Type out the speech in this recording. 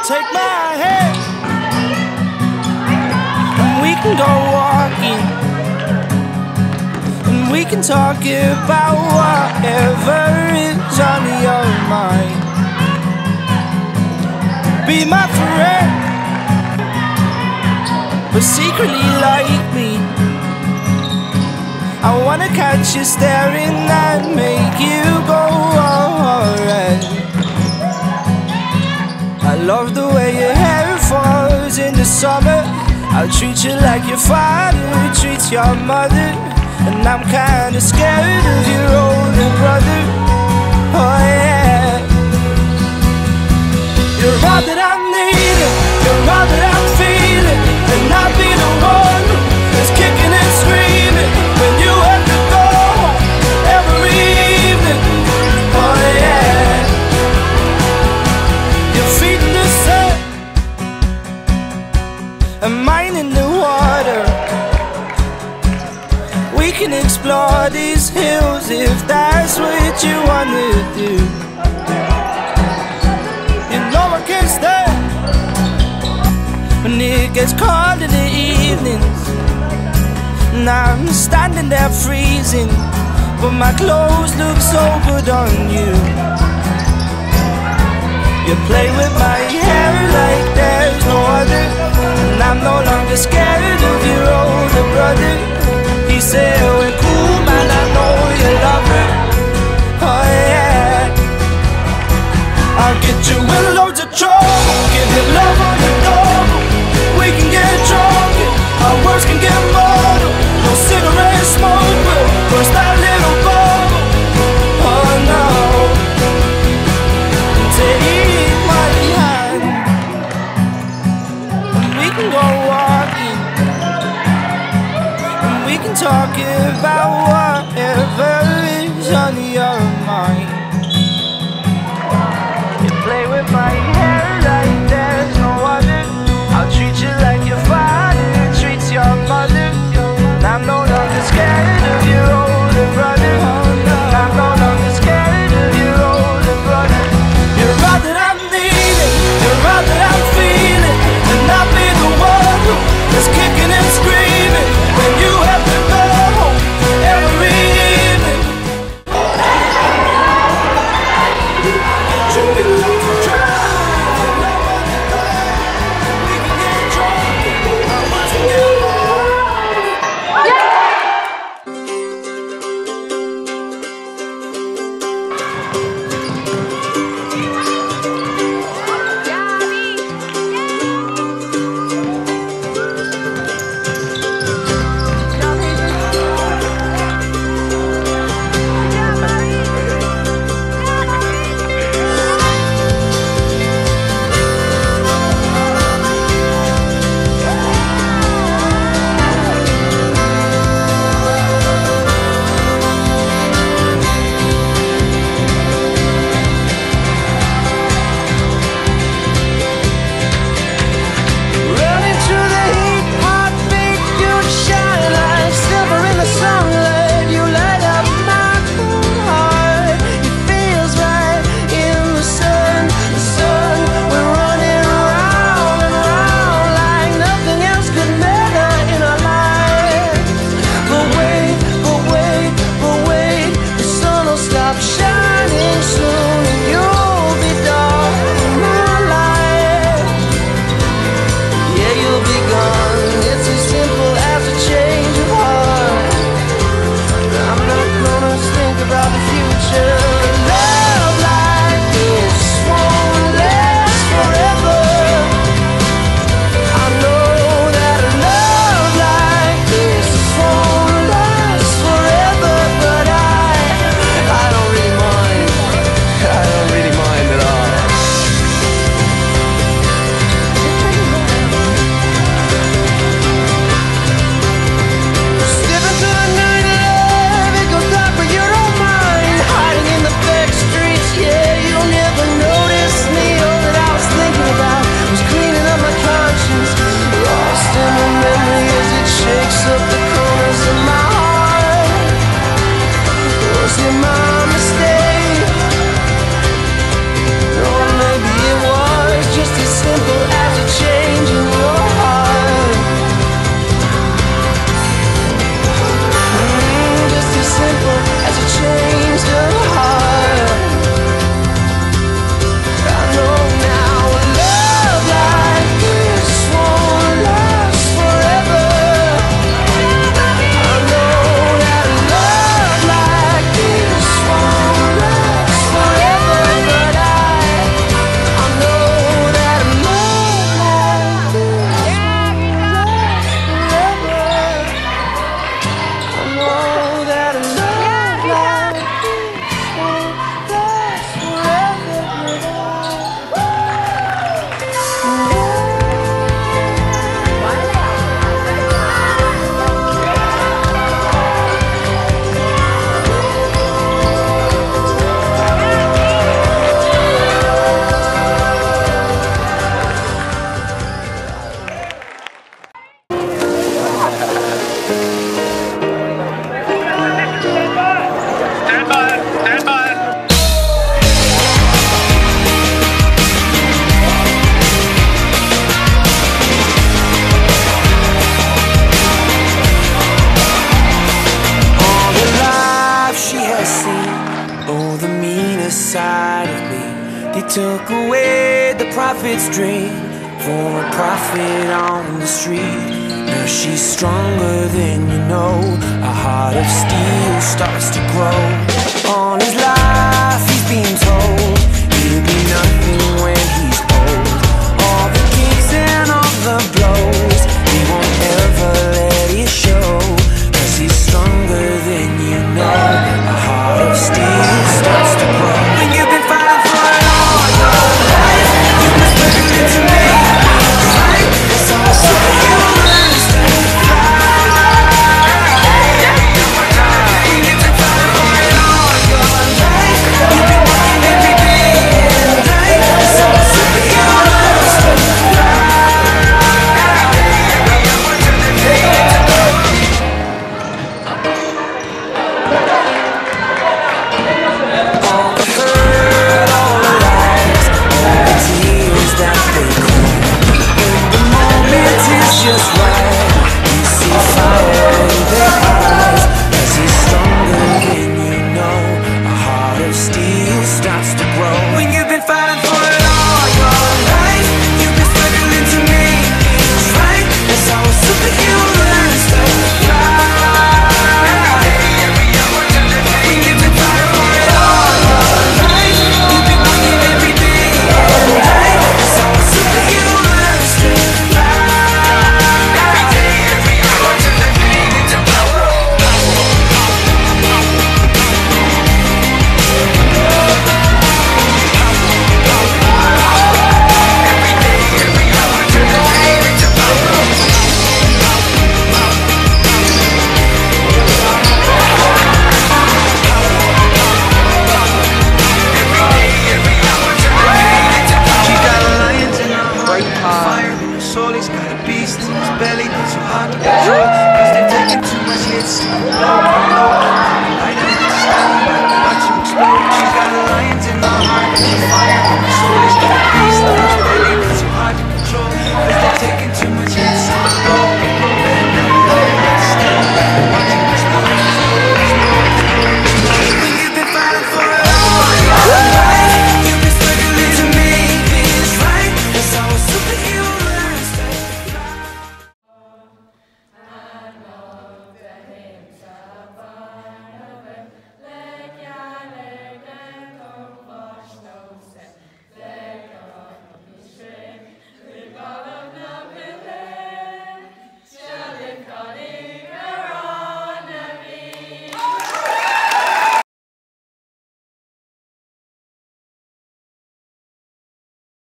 take my hand and we can go walking, and we can talk about whatever is on your mind. Be my friend, but secretly like me. I wanna catch you staring and make you go alright. I love the way your hair falls in the summer. I'll treat you like your father treats your mother, and I'm kinda scared of your older brother. Oh yeah. You're all that I'm needing, you're all that I'm feeling, and I'll be the one that's kicking and screaming when you have to go home every evening. Oh yeah. Your feet in the sun and mine in the water. We can explore these hills if that's what you wanna do. You know I can't stay when it gets cold in the evenings, and I'm standing there freezing, but my clothes look so good on you. You play with my hair like there's no other, and I'm no longer scared of your older brother. He said, we're cool, man, I know you love her. Oh yeah. I'll get you in loads of trouble, give you love on the double. We can get drunk, our words can get muddled. No cigarette smoke will burst that little bubble. Oh no. Take my hand and we can go walking, and we can talk about whatever is on your mind. You play with my hair like there's no other. I'll treat you like your father treats your mother, and I'm no longer scared of your older brother. I'm no longer scared of your older brother. You're all that I'm needing, you're all that I'm feeling, and I'll be the one that's kicking and screaming when you have to go home every evening. took away the prophet's dream for a prophet on the street. Now she's stronger than you know. A heart of steel starts to grow. All his life he's been told he'll be nothing when he's old. All the kicks and all the blows, he won't ever let it show. 'Cause he's stronger than you know. A heart of steel starts to grow. When you've been fighting for it all your life, you've been struggling to make it right. That's all superhumans that fly. When you've been fighting for it all your life, you've been working every day and night. That's all superhumans that fly. All the hurt, all the lies, all the tears that they cry. When the moment is just right, you see fire in their eyes. 'Cause he's stronger than you know. A heart of steel starts to grow. When you've been fighting for it all your life, you've been struggling to make it right. That's how superhumans that fly. When you've been fighting for it all your life, you've been working every day and night. That's how superhumans that fly. Every day, every hour, turn the pain into power. Every day, every hour, turn the pain into power. Every day, every hour, turn the pain into power. She got a lion in her heart, fire in her soul. He's got a beast in his belly that's so hard to control. 'Cause they've taken too much hits.